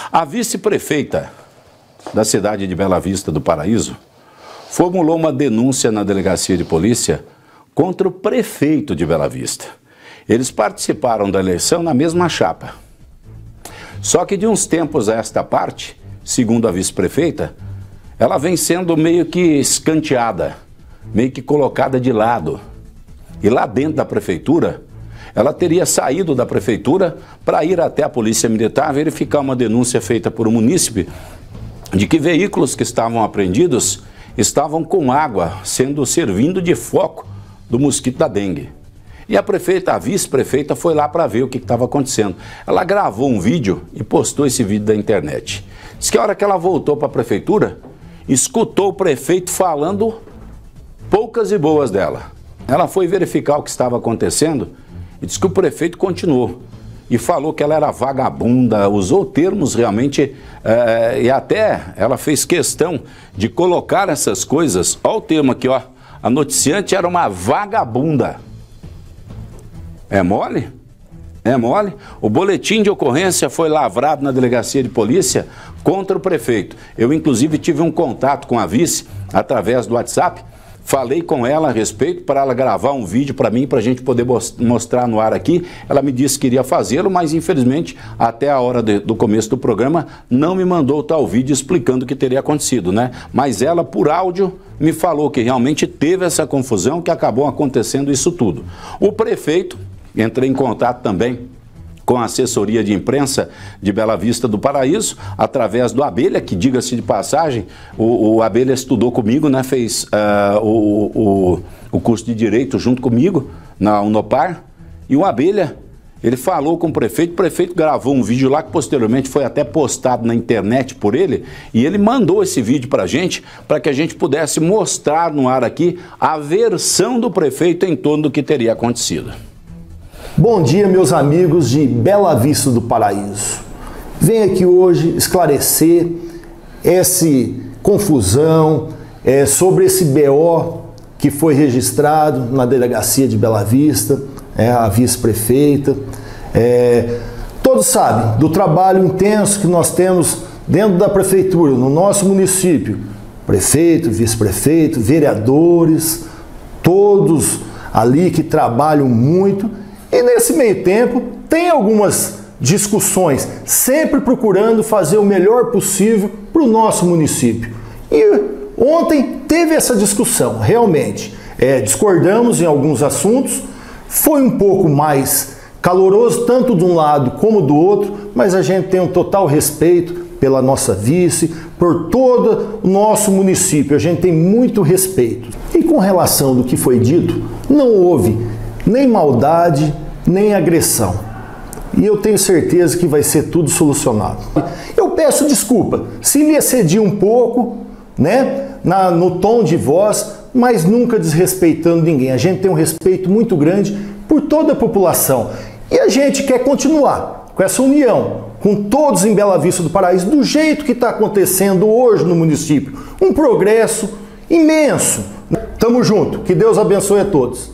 A vice-prefeita da cidade de Bela Vista do Paraíso formulou uma denúncia na delegacia de polícia contra o prefeito de Bela Vista. Eles participaram da eleição na mesma chapa. Só que de uns tempos a esta parte, segundo a vice-prefeita, ela vem sendo meio que escanteada, meio que colocada de lado. E lá dentro da prefeitura, ela teria saído da prefeitura para ir até a Polícia Militar verificar uma denúncia feita por um munícipe de que veículos que estavam apreendidos estavam com água servindo de foco do mosquito da dengue. E a prefeita, a vice-prefeita, foi lá para ver o que estava acontecendo. Ela gravou um vídeo e postou esse vídeo da internet. Diz que a hora que ela voltou para a prefeitura, escutou o prefeito falando poucas e boas dela. Ela foi verificar o que estava acontecendo e disse que o prefeito continuou. E falou que ela era vagabunda, usou termos realmente, e até ela fez questão de colocar essas coisas. Olha o termo aqui, ó. A noticiante era uma vagabunda. É mole? É mole? O boletim de ocorrência foi lavrado na delegacia de polícia contra o prefeito. Eu, inclusive, tive um contato com a vice através do WhatsApp. Falei com ela a respeito para ela gravar um vídeo para mim, para a gente poder mostrar no ar aqui. Ela me disse que iria fazê-lo, mas infelizmente até a hora do começo do programa não me mandou tal vídeo explicando o que teria acontecido, né? Mas ela, por áudio, me falou que realmente teve essa confusão, que acabou acontecendo isso tudo. O prefeito, entrei em contato também com a assessoria de imprensa de Bela Vista do Paraíso, através do Abelha, que, diga-se de passagem, o Abelha estudou comigo, né, fez o curso de Direito junto comigo, na Unopar, e o Abelha, ele falou com o prefeito gravou um vídeo lá que posteriormente foi até postado na internet por ele, e ele mandou esse vídeo para que a gente pudesse mostrar no ar aqui a versão do prefeito em torno do que teria acontecido. Bom dia, meus amigos de Bela Vista do Paraíso. Venho aqui hoje esclarecer essa confusão sobre esse BO que foi registrado na delegacia de Bela Vista, a vice-prefeita. Todos sabem do trabalho intenso que nós temos dentro da prefeitura, no nosso município. Prefeito, vice-prefeito, vereadores, todos ali que trabalham muito. E nesse meio tempo tem algumas discussões, sempre procurando fazer o melhor possível para o nosso município. E ontem teve essa discussão, realmente. Discordamos em alguns assuntos, foi um pouco mais caloroso, tanto de um lado como do outro, mas a gente tem um total respeito pela nossa vice, por todo o nosso município, a gente tem muito respeito. E com relação do que foi dito, não houve nem maldade, nem agressão. E eu tenho certeza que vai ser tudo solucionado. Eu peço desculpa se lhe excedi um pouco, né, no tom de voz, mas nunca desrespeitando ninguém. A gente tem um respeito muito grande por toda a população. E a gente quer continuar com essa união, com todos em Bela Vista do Paraíso, do jeito que está acontecendo hoje no município. Um progresso imenso. Tamo junto. Que Deus abençoe a todos.